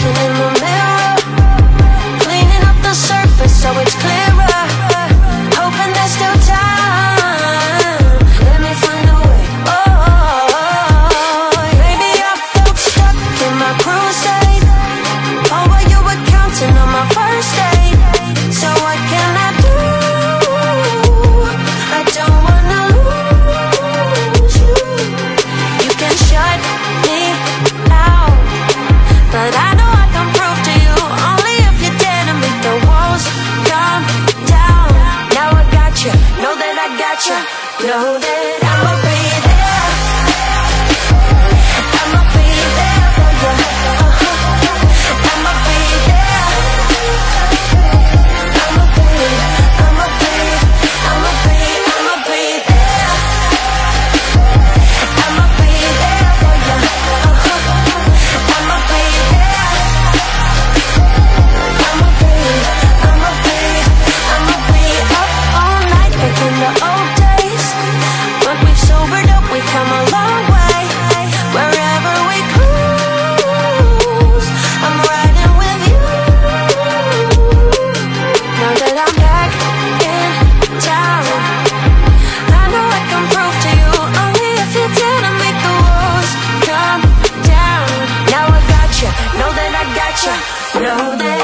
looking in the mirror, cleaning up the surface so it's clearer, hoping there's still time. Let me find a way. Oh, maybe I felt stuck in my crusade. Oh, while you were counting on my first date. So what can I do? I don't wanna lose you. You can shut me out, but I know I can prove to you only if you dare to make the walls come down. Now I got you, know that I got you, know that I'ma be there. I'ma be there for you. I'ma be there. I'ma be there for you. I'ma be there. I'ma be up all night like in the old days. But we've sobered up, we've come a long way. Wherever we cruise, I'm riding with you. Now that I'm back in town, I know I can prove to you only if you dare to make the walls come down. Now I got you, know that I got you, know that